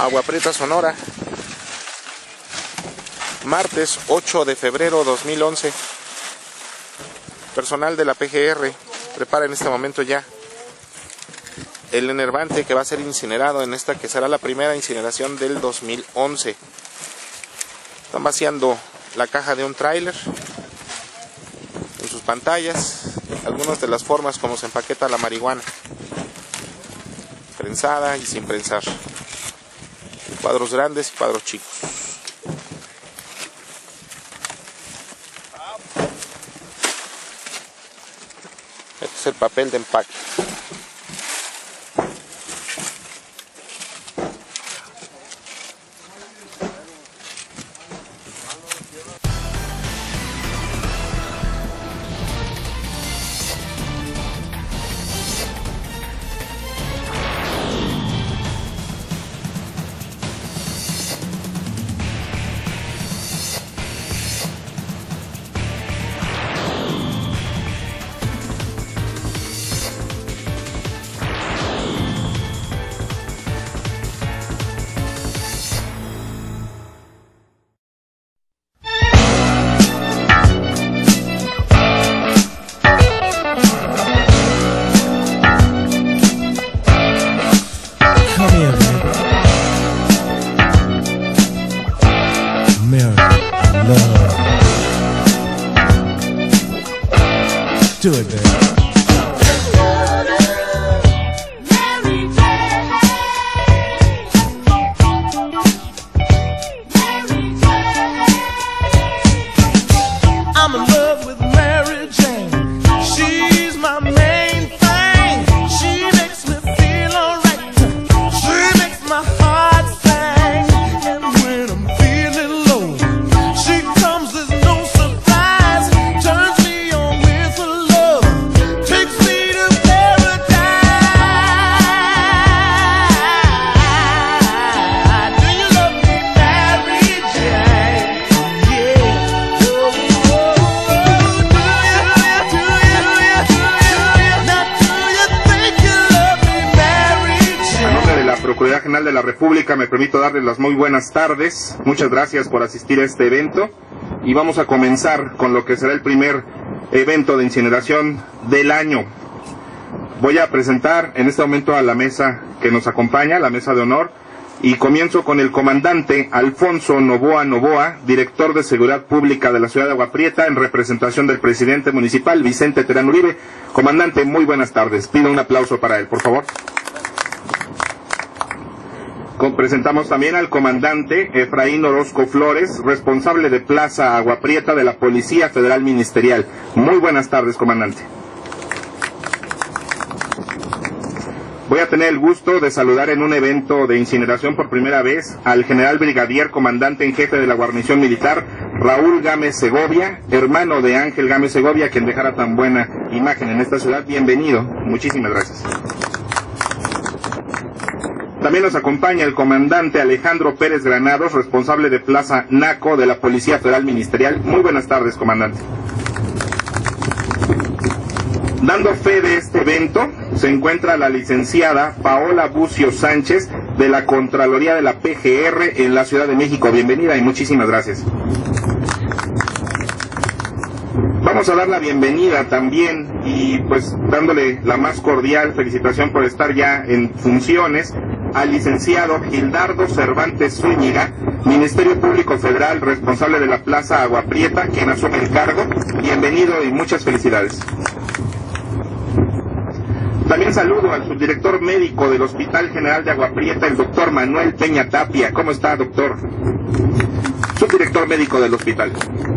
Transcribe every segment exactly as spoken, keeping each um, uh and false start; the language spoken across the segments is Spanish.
Agua Prieta, Sonora, martes ocho de febrero dos mil once. Personal de la P G R prepara en este momento ya el enervante que va a ser incinerado en esta que será la primera incineración del dos mil once. Están vaciando la caja de un tráiler en sus pantallas, algunas de las formas como se empaqueta la marihuana, prensada y sin prensar, cuadros grandes y cuadros chicos. Este es el papel de empaque. Do it, baby. I'm in love with Mary Jane. She's my main thing. She makes me feel alright. She makes my heart sing. And when I'm feeling low, she comes as no surprise. Turns me on with her love. Takes me to paradise. Do you love me, Mary Jane? Yeah. En nombre de la Procuraduría General de la República me permito darles las muy buenas tardes. Muchas gracias por asistir a este evento y vamos a comenzar con lo que será el primer evento de incineración del año. Voy a presentar en este momento a la mesa que nos acompaña, la mesa de honor, y comienzo con el comandante Alfonso Novoa Novoa, director de Seguridad Pública de la ciudad de Agua Prieta, en representación del presidente municipal Vicente Terán Uribe. Comandante, muy buenas tardes. Pido un aplauso para él, por favor. Presentamos también al comandante Efraín Orozco Flores, responsable de Plaza Agua Prieta de la Policía Federal Ministerial. Muy buenas tardes, comandante. Voy a tener el gusto de saludar en un evento de incineración por primera vez al general brigadier comandante en jefe de la guarnición militar, Raúl Gámez Segovia, hermano de Ángel Gámez Segovia, quien dejara tan buena imagen en esta ciudad. Bienvenido, muchísimas gracias. También nos acompaña el comandante Alejandro Pérez Granados, responsable de Plaza Naco de la Policía Federal Ministerial. Muy buenas tardes, comandante. Dando fe de este evento se encuentra la licenciada Paola Bucio Sánchez de la Contraloría de la P G R en la Ciudad de México. Bienvenida y muchísimas gracias. Vamos a dar la bienvenida también y pues dándole la más cordial felicitación por estar ya en funciones al licenciado Gildardo Cervantes Zúñiga, Ministerio Público Federal, responsable de la Plaza Agua Prieta, quien asume el cargo. Bienvenido y muchas felicidades. También saludo al subdirector médico del Hospital General de Agua Prieta, el doctor Manuel Peña Tapia. ¿Cómo está, doctor? Subdirector médico del hospital.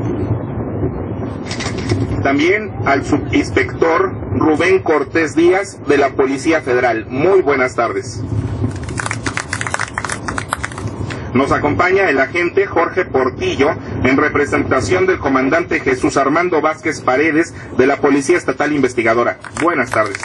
También al subinspector Rubén Cortés Díaz de la Policía Federal. Muy buenas tardes. Nos acompaña el agente Jorge Portillo en representación del comandante Jesús Armando Vázquez Paredes de la Policía Estatal Investigadora. Buenas tardes.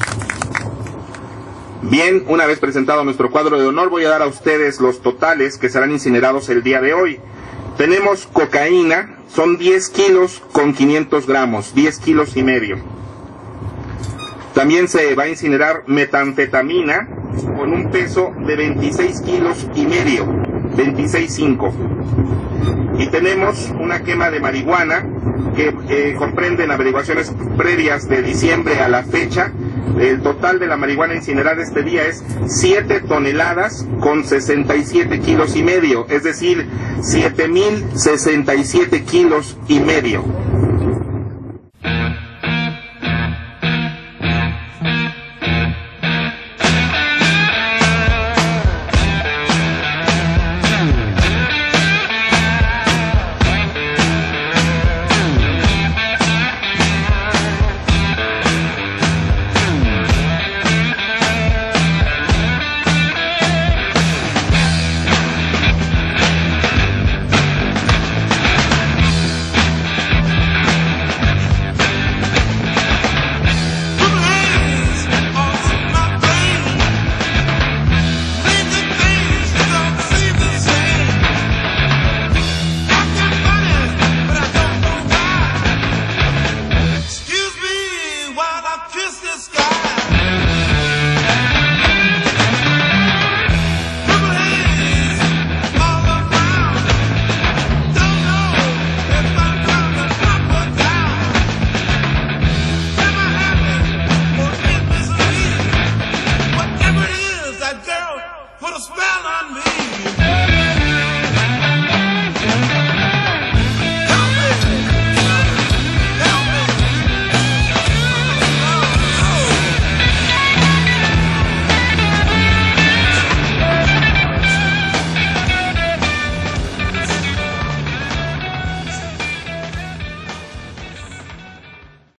Bien, una vez presentado nuestro cuadro de honor, voy a dar a ustedes los totales que serán incinerados el día de hoy. Tenemos cocaína, son diez kilos con quinientos gramos, diez kilos y medio. También se va a incinerar metanfetamina, con un peso de veintiséis kilos y medio, veintiséis cinco. Y tenemos una quema de marihuana que eh, comprenden averiguaciones previas de diciembre a la fecha. El total de la marihuana incinerada este día es siete toneladas con sesenta y siete kilos y medio, es decir, siete mil sesenta y siete kilos y medio.